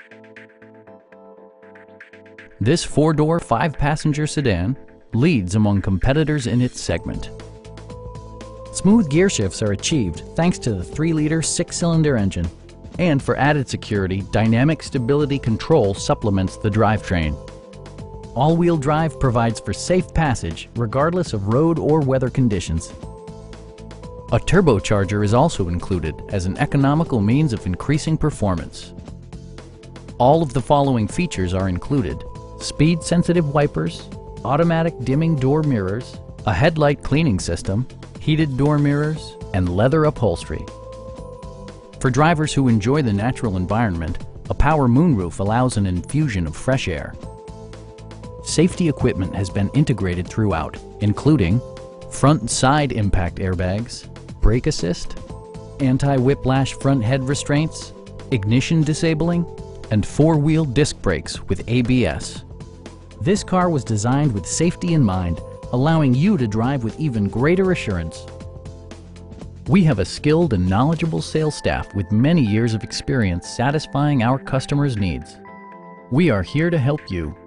This four-door, five-passenger sedan leads among competitors in its segment. Smooth gear shifts are achieved thanks to the 3-liter six-cylinder engine. And for added security, dynamic stability control supplements the drivetrain. All-wheel drive provides for safe passage regardless of road or weather conditions. A turbocharger is also included as an economical means of increasing performance. All of the following features are included: speed-sensitive wipers, automatic dimming door mirrors, a headlight cleaning system, heated door mirrors, and leather upholstery. For drivers who enjoy the natural environment, a power moonroof allows an infusion of fresh air. Safety equipment has been integrated throughout, including front and side impact airbags, brake assist, anti-whiplash front head restraints, ignition disabling, and four-wheel disc brakes with ABS. This car was designed with safety in mind, allowing you to drive with even greater assurance. We have a skilled and knowledgeable sales staff with many years of experience satisfying our customers' needs. We are here to help you.